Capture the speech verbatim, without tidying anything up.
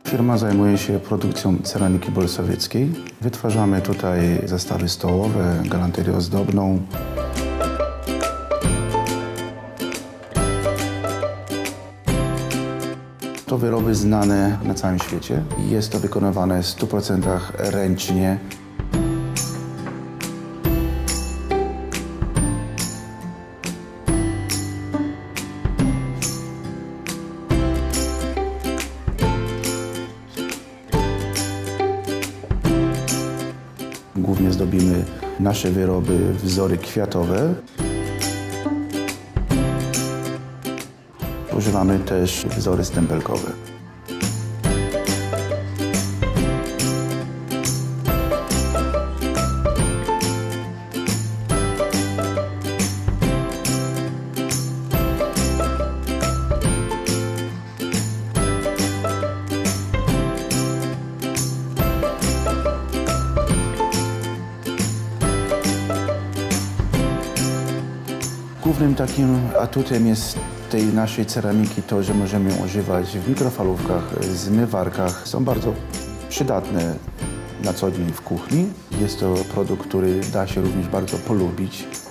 Firma zajmuje się produkcją ceramiki bolsowieckiej. Wytwarzamy tutaj zestawy stołowe, galanterię ozdobną. To wyroby znane na całym świecie. Jest to wykonywane w stu procentach ręcznie. Głównie zdobimy nasze wyroby wzory kwiatowe. Używamy też wzory stempelkowe. Głównym takim atutem jest tej naszej ceramiki to, że możemy ją używać w mikrofalówkach, zmywarkach. Są bardzo przydatne na co dzień w kuchni. Jest to produkt, który da się również bardzo polubić.